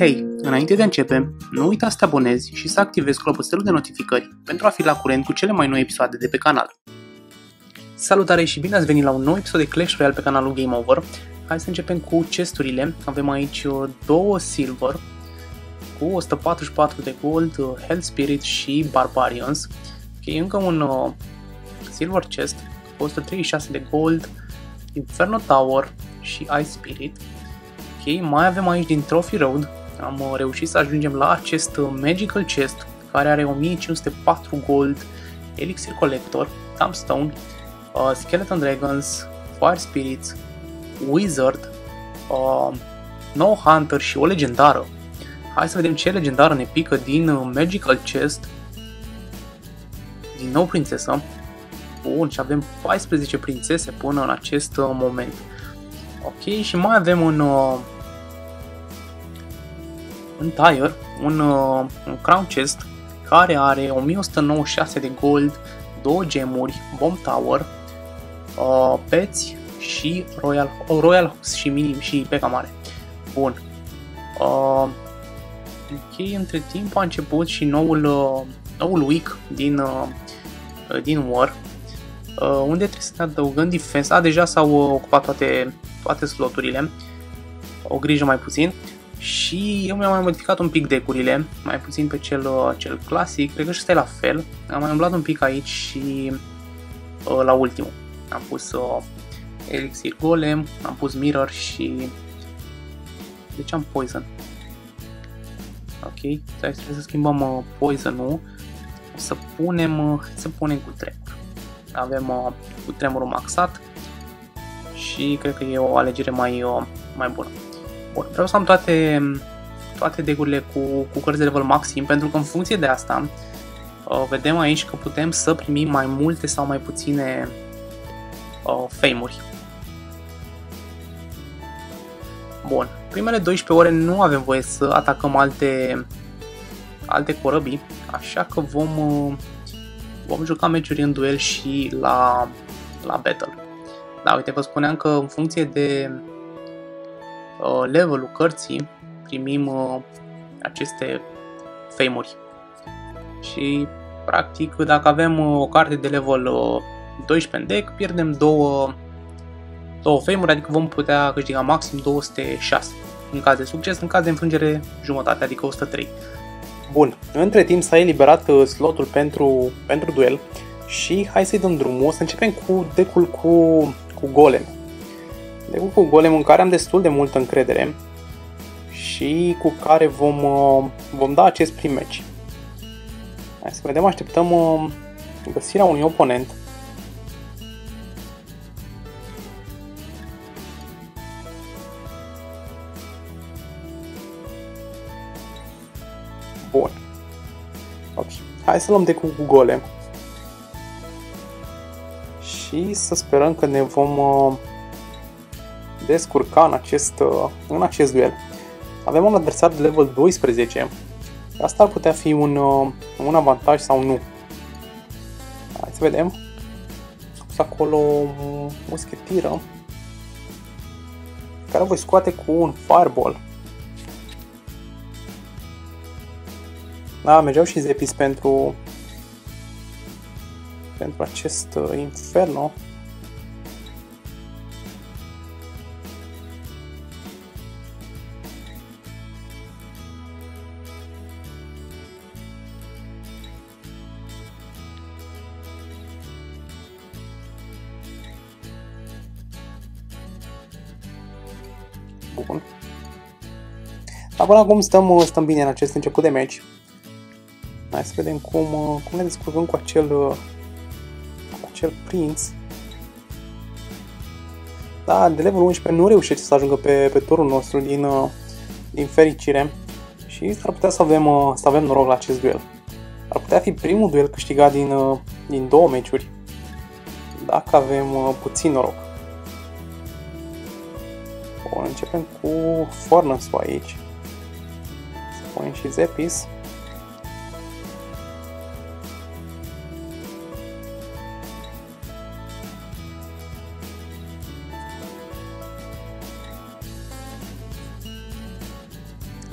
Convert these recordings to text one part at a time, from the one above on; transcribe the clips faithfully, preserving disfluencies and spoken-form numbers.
Hei, înainte de a începe, nu uita să te abonezi și să activezi clopoțelul de notificări pentru a fi la curent cu cele mai noi episoade de pe canal. Salutare și bine ați venit la un nou episod de Clash Royale pe canalul Game Over. Hai să începem cu chesturile. Avem aici două silver cu o sută patruzeci și patru de gold, Hell Spirit și Barbarians. Ok, încă un uh, silver chest cu o sută treizeci și șase de gold, Inferno Tower și Ice Spirit. Ok, mai avem aici din Trophy Road. Am uh, reușit să ajungem la acest uh, Magical Chest care are o mie cinci sute patru gold, Elixir Collector, Thumbstone, uh, Skeleton Dragons, Fire Spirits, Wizard, uh, No Hunter și o legendară. Hai să vedem ce legendară ne pică din uh, Magical Chest. Din nou prințesă. Bun, și avem paisprezece prințese până în acest uh, moment. Ok, și mai avem un uh, un tire, un, uh, un crown chest care are o mie o sută nouăzeci și șase de gold, două gemuri, bomb tower, uh, peți și royal, oh, royal și mini și peca mare. Bun. Uh, ok, între timp a început și noul uh, noul week din uh, din War. Uh, unde trebuie să ne adăugăm defense. A, deja s-au uh, ocupat toate toate sloturile. O grijă mai puțin. Și eu mi-am mai modificat un pic decurile, mai puțin pe cel, cel clasic, cred că și ăsta e la fel. Am mai umblat un pic aici și uh, la ultimul. Am pus uh, Elixir Golem, am pus Mirror și... Deci am Poison. Ok, trebuie să schimbăm uh, Poison-ul. O să punem, uh, să punem cu tremur. Avem uh, cu tremurul maxat și cred că e o alegere mai, uh, mai bună. Bun, vreau să am toate, toate decurile cu, cu cărți de level maxim, pentru că în funcție de asta uh, vedem aici că putem să primim mai multe sau mai puține uh, fame-uri. Bun, primele douăsprezece ore nu avem voie să atacăm alte, alte corăbii, așa că vom, uh, vom juca meciuri în duel și la, la battle. Da, uite, vă spuneam că în funcție de levelul cărții primim uh, aceste fame-uri. Și practic dacă avem uh, o carte de level uh, doisprezece în deck, pierdem două, două fame-uri, adică vom putea câștiga maxim două sute șase în caz de succes, în caz de înfrângere jumătate, adică o sută trei. Bun, între timp s-a eliberat uh, slotul pentru, pentru duel și hai să-i dăm drumul. O să începem cu deck-ul cu, cu golem. Deck-ul cu golem în care am destul de multă încredere și cu care vom, vom da acest prim match. Hai să vedem, așteptăm găsirea unui oponent. Bun. Ok. Hai să luăm deck-ul cu golem și să sperăm că ne vom descurca în acest, în acest duel. Avem un adversar de level doisprezece. Asta ar putea fi un, un avantaj sau nu. Hai să vedem. Pus acolo o muschetiră care o voi scoate cu un fireball. Da, mergeau și Zepis pentru pentru acest Inferno. Bun. Dar până acum stăm, stăm bine în acest început de match. Hai să vedem cum, cum ne descurcăm cu acel, cu acel prinț. Da, de level unsprezece nu reușește să ajungă pe, pe turul nostru din, din fericire. Și s-ar putea să avem, să avem noroc la acest duel. Ar putea fi primul duel câștigat din, din două meciuri, dacă avem puțin noroc. Bun, începem cu Furnace-ul aici. Să punem și Zepis.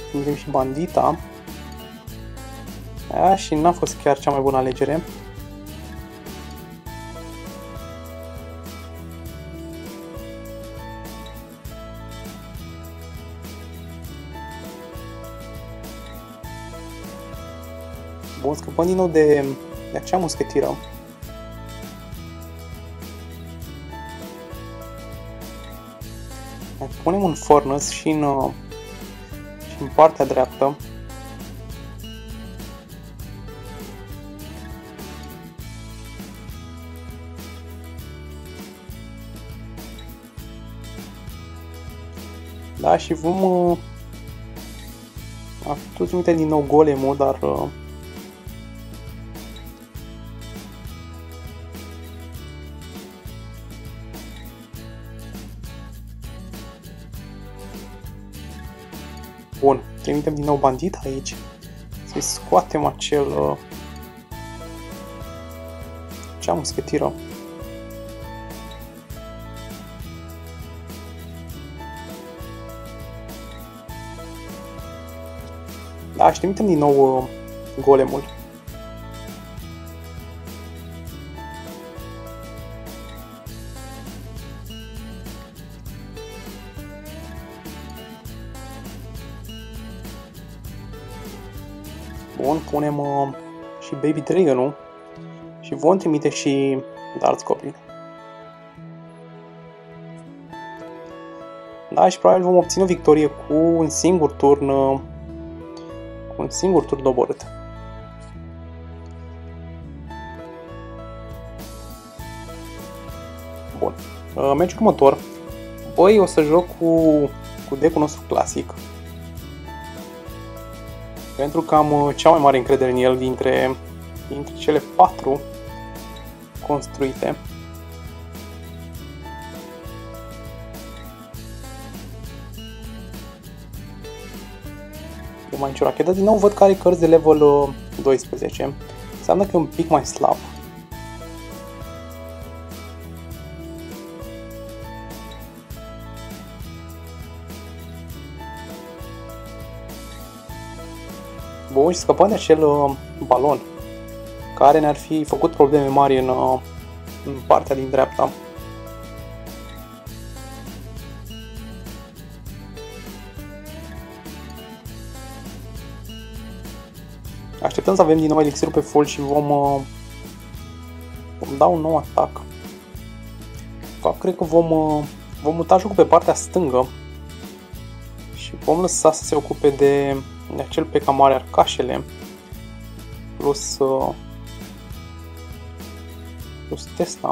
trimitem și bandita. Aia și n-a fost chiar cea mai bună alegere. Bun, scăpăm din nou de, de acea muschetiră. Punem un furnace și în, și în partea dreaptă. Da, și vom uh, tu trimite din nou golemul, dar uh, bun, trimitem din nou bandit aici, să-i scoatem acel uh, acea muschetiră. Da, și trimitem din nou uh, golemul. Bun, punem uh, și Baby Dragon-ul și vom trimite și Dark Goblin. Da, și probabil vom obține o victorie cu un singur turn, uh, cu un singur turn doborât. Bun, uh, meciul următor. Băi, o să joc cu, cu deck-ul nostru clasic. Pentru că am cea mai mare încredere în el dintre, dintre cele patru construite. Eu mai nicio rachetă. Din nou văd că are cărți de level doisprezece. Înseamnă că e un pic mai slab. Bun, și scăpăm de acel uh, balon care ne-ar fi făcut probleme mari în, uh, în partea din dreapta. Așteptăm să avem din nou elixirul pe full și vom, uh, vom da un nou atac. De fapt, cred că vom, uh, vom muta jocul pe partea stângă și vom lăsa să se ocupe de de acel pe cam mare arcașele plus uh, plus Tesla.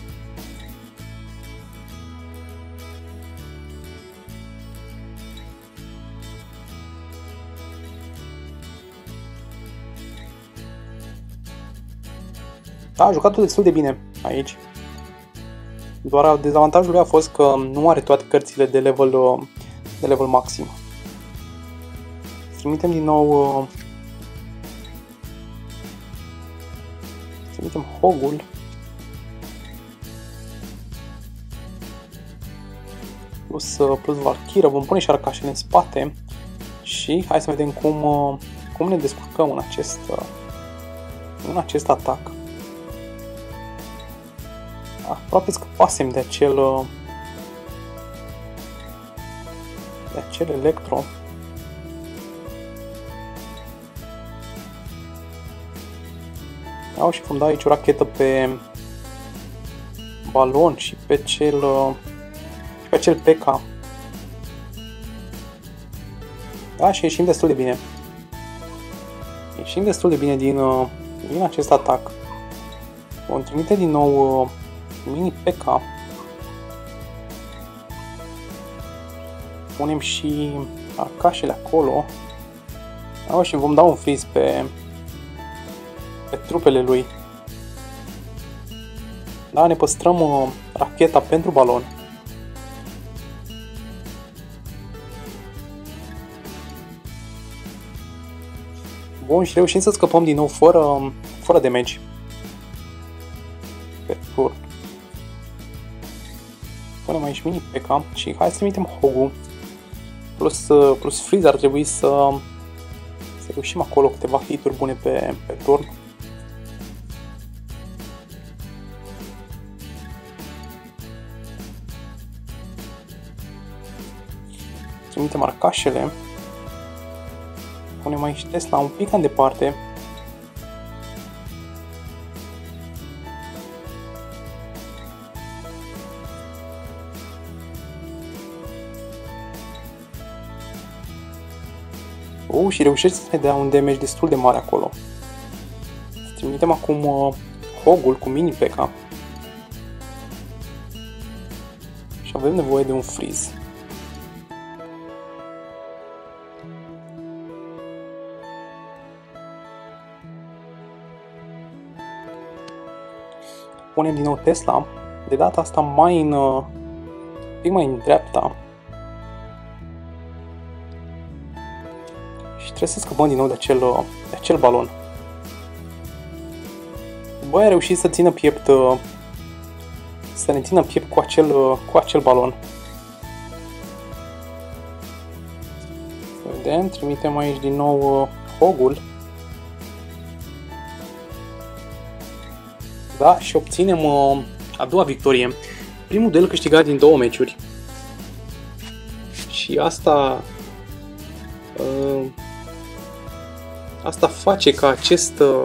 Da, a jucat destul de bine aici. Doar dezavantajul lui a fost că nu are toate cărțile de level de level maxim. Trimitem din nou uh, trimitem Hogul plus, uh, plus Valkyra, vom pune și arcașele în spate și hai să vedem cum, uh, cum ne descurcăm în acest, uh, în acest atac. Aproape scăpasem de acel uh, de acel electro. Au și vom da aici o rachetă pe balon și pe cel și pe cel P K. Da, și ieșim destul de bine. Ieșim destul de bine din, din acest atac. Vom trimite din nou mini P K. Punem și arcașele acolo. Da, și vom da un freeze pe pe trupele lui. Da, ne păstrăm uh, racheta pentru balon. Bun, și reușim să scăpăm din nou fără, fără damage. Pe tur. Punem aici mini P K și hai să trimitem Hogu. plus, uh, plus freeze ar trebui să, să reușim acolo câteva hituri bune pe, pe turn. Trimitem arcașele. Punem aici Tesla un pic în departe. Uh, și reușește să ne dea un damage destul de mare acolo. Trimitem acum uh, Hogul cu mini P K. Și avem nevoie de un freeze. Punem din nou Tesla, de data asta mai în, uh, pic mai în dreapta. Și trebuie să scăpăm din nou de acel, uh, de acel balon. Băi, a reușit să țină piept, uh, să ne țină piept cu acel, uh, cu acel balon. Să vedem, trimitem aici din nou uh, Hogul. Da, și obținem uh, a doua victorie. Primul duel câștigat din două meciuri. Și asta uh, asta face ca acest uh,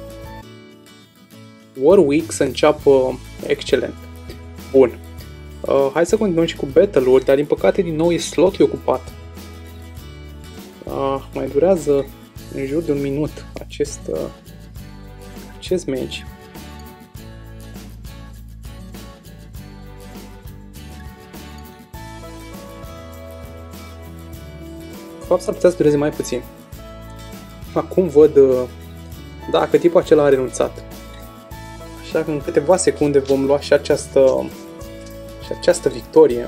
Warwick să înceapă excelent. Bun. Uh, hai să continuăm și cu battle-uri, dar din păcate din nou e slotul ocupat. Uh, mai durează în jur de un minut acest, uh, acest match. De fapt, s-ar putea să dureze mai puțin. Acum văd, da, că tipul acela a renunțat. Așa că în câteva secunde vom lua și această, și această victorie.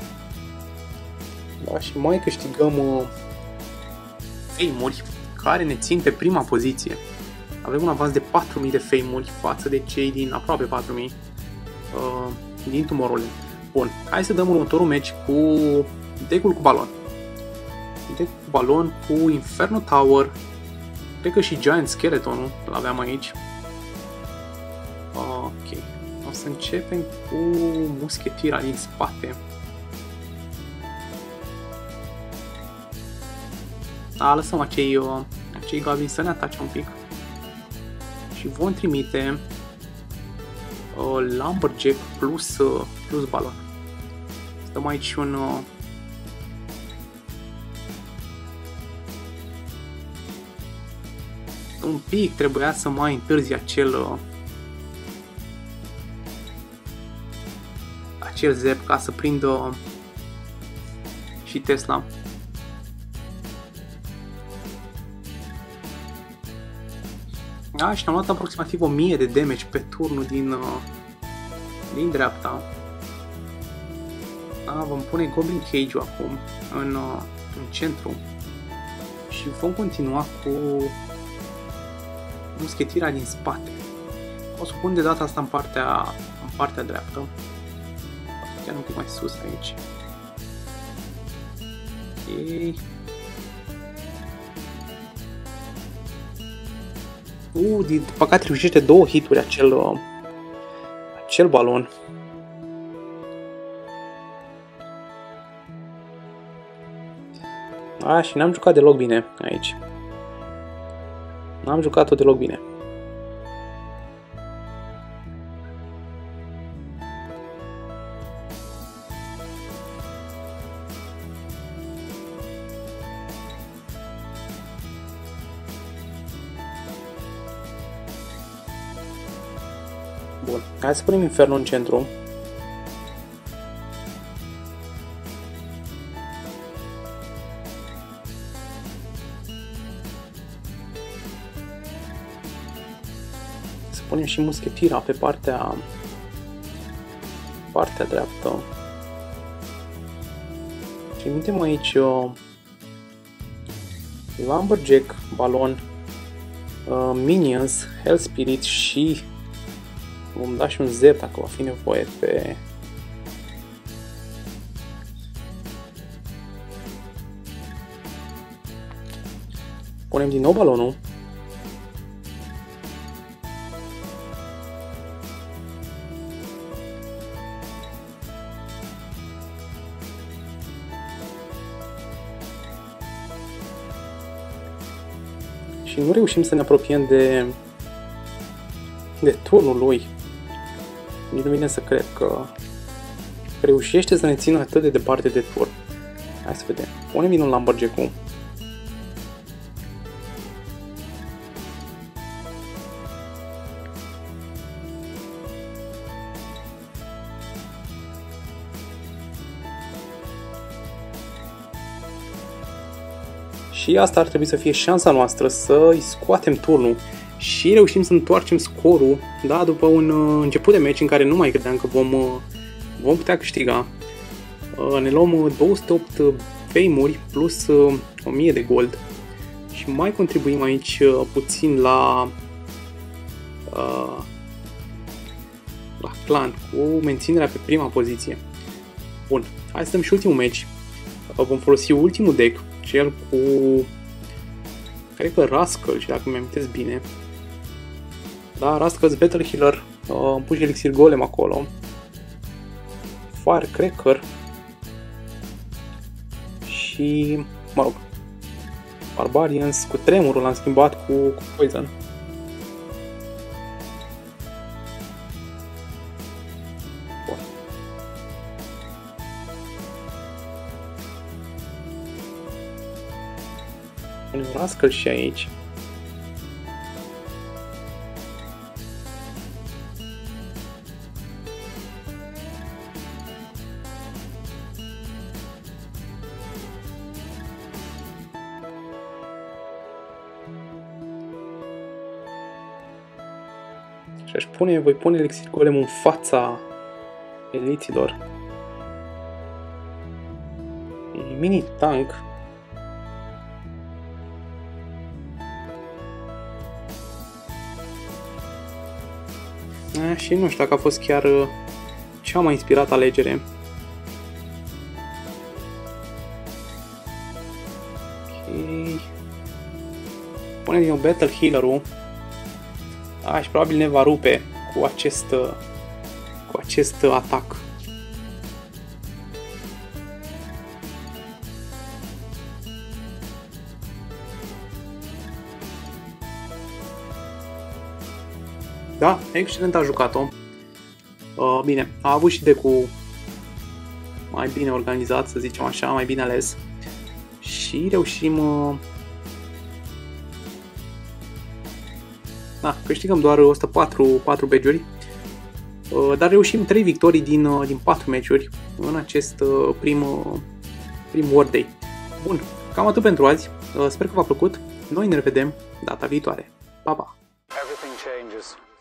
Da, și mai câștigăm uh, fame-uri care ne țin pe prima poziție. Avem un avans de patru mii de fame-uri față de cei din aproape patru mii uh, din Tomorrowland. Bun, hai să dăm următorul match cu deck-ul cu balon. Deck cu balon cu Inferno Tower. Cred că și Giant Skeleton-ul îl aveam aici. Ok. O să începem cu muschetira din spate. A, lăsăm acei, uh, acei goblini să ne atace un pic. Și vom trimite uh, Lumberjack plus, uh, plus balon. Dăm aici un... Uh, un pic trebuia să mai întârzi acel uh, acel zep ca să prindă și Tesla. Da, și am luat aproximativ o mie de damage pe turnul din, uh, din dreapta. Da, vom pune Goblin Cage-ul acum în, uh, în centru și vom continua cu muschetira din spate. O să pun de data asta în partea, în partea dreaptă. Chiar un pic mai sus aici. Ok. Uh, din păcate reușește două hituri acel, uh, acel balon. A, și n-am jucat deloc bine aici. N-am jucat-o deloc bine. Bun, hai să punem Inferno în centru. Să punem și muschetira pe partea partea dreaptă. Trimitem aici uh, Lumberjack, balon, uh, Minions, Hell Spirit și vom da și un zep dacă va fi nevoie pe Punem din nou balonul. Și nu reușim să ne apropiem de, de turnul lui. Nici nu vine să cred că reușește să ne țină atât de departe de turn. Hai să vedem. Punem din un Lumberjack-ul. Și asta ar trebui să fie șansa noastră să îi scoatem turnul și reușim să întoarcem scorul, da, după un uh, început de meci în care nu mai credeam că vom, uh, vom putea câștiga. Uh, ne luăm uh, două sute opt fame-uri plus uh, o mie de gold și mai contribuim aici uh, puțin la, uh, la clan cu menținerea pe prima poziție. Bun, hai să dăm și ultimul meci. Uh, vom folosi ultimul deck, cel cu, cred că Rascal, și dacă mi amintesc bine. Da, Rascal's Battle Healer, uh, îmi pun și Elixir Golem acolo. Firecracker. Și, mă rog, Barbarians cu tremurul l-am schimbat cu, cu Poison. Bun. Punem Rascal și aici. Și aș pune, voi pune Elixir Golem în fața eliților. E mini tank. A, și nu știu dacă a fost chiar cea mai inspirată alegere. Ok. Pune din nou Battle Healer-ul. A, și probabil ne va rupe cu acest, cu acest atac. Da, excelent a jucat-o. Uh, bine, a avut și deck-ul mai bine organizat, să zicem așa, mai bine ales. Și reușim... Uh, Da, câștigăm doar o sută patru badge-uri, dar reușim trei victorii din, din patru meciuri în acest prim, prim World Day. Bun, cam atât pentru azi, sper că v-a plăcut, noi ne revedem data viitoare. Pa, pa!